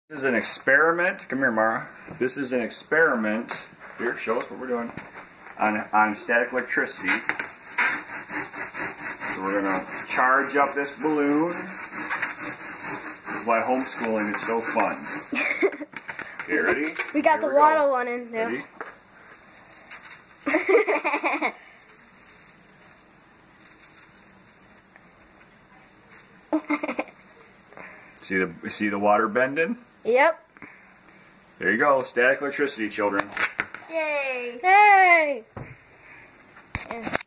This is an experiment. Come here, Mara. This is an experiment. Here, show us what we're doing on static electricity. So we're gonna charge up this balloon. This is why homeschooling is so fun. Okay, ready? We got the water one in there. Ready? See the water bending? Yep. There you go. Static electricity, children. Yay! Yay!